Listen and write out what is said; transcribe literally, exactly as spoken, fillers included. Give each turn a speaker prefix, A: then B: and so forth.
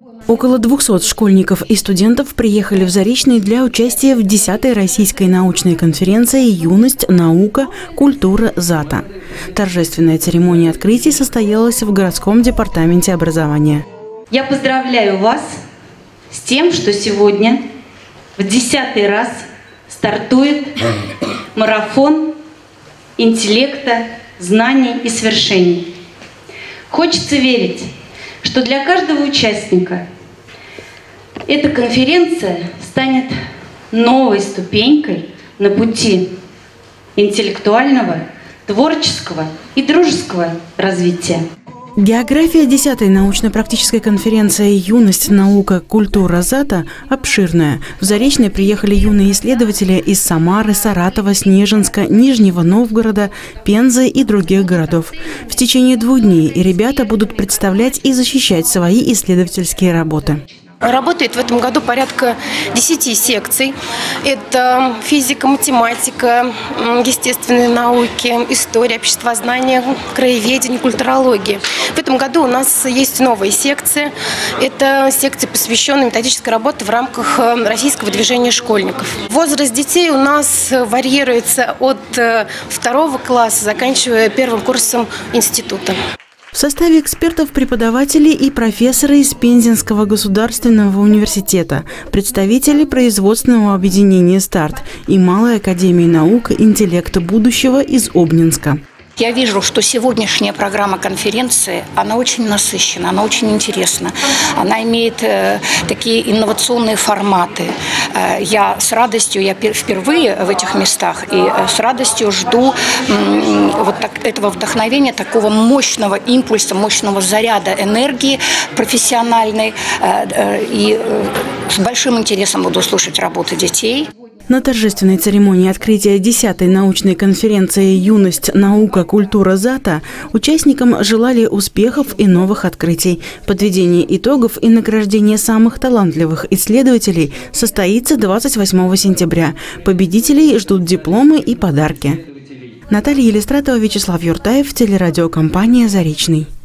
A: Около двухсот школьников и студентов приехали в Заречный для участия в десятой российской научной конференции «Юность, наука, культура ЗАТа». Торжественная церемония открытия состоялась в городском департаменте образования.
B: Я поздравляю вас с тем, что сегодня в десятый раз стартует марафон интеллекта, знаний и свершений. Хочется верить, что для каждого участника эта конференция станет новой ступенькой на пути интеллектуального, творческого и дружеского развития.
A: География десятой научно-практической конференции «Юность, наука, культура ЗАТа» обширная. В Заречный приехали юные исследователи из Самары, Саратова, Снежинска, Нижнего Новгорода, Пензы и других городов. В течение двух дней ребята будут представлять и защищать свои исследовательские работы.
C: Работает в этом году порядка десяти секций. Это физика, математика, естественные науки, история, обществознание, краеведение, культурология. В этом году у нас есть новая секция. Это секция, посвященная методической работе в рамках российского движения школьников. Возраст детей у нас варьируется от второго класса, заканчивая первым курсом института.
A: В составе экспертов преподаватели и профессоры из Пензенского государственного университета, представители производственного объединения «Старт» и Малой академии наук интеллекта будущего из Обнинска.
D: Я вижу, что сегодняшняя программа конференции, она очень насыщена, она очень интересна. Она имеет э, такие инновационные форматы. Э, я с радостью, я впервые в этих местах, и э, с радостью жду э, вот так, этого вдохновения, такого мощного импульса, мощного заряда энергии профессиональной. Э, э, и э, с большим интересом буду слушать работы детей.
A: На торжественной церемонии открытия десятой научной конференции «Юность, наука, культура ЗАТа» участникам желали успехов и новых открытий. Подведение итогов и награждение самых талантливых исследователей состоится двадцать восьмого сентября. Победителей ждут дипломы и подарки. Наталья Елистратова, Вячеслав Юртаев, телерадиокомпания «Заречный».